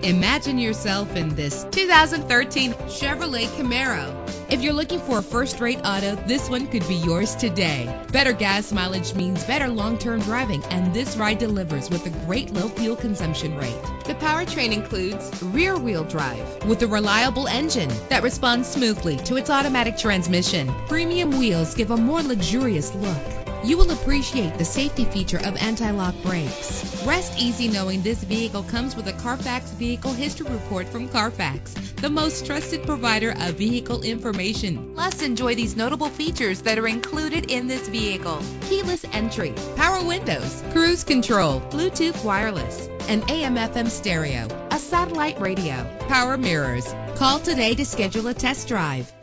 Imagine yourself in this 2013 Chevrolet Camaro. If you're looking for a first-rate auto, this one could be yours today. Better gas mileage means better long-term driving, and this ride delivers with a great low fuel consumption rate. The powertrain includes rear-wheel drive with a reliable engine that responds smoothly to its automatic transmission. Premium wheels give a more luxurious look. You will appreciate the safety feature of anti-lock brakes. Rest easy knowing this vehicle comes with a Carfax Vehicle History Report from Carfax, the most trusted provider of vehicle information. Plus, enjoy these notable features that are included in this vehicle: keyless entry, power windows, cruise control, Bluetooth wireless, an AM/FM stereo, a satellite radio, power mirrors. Call today to schedule a test drive.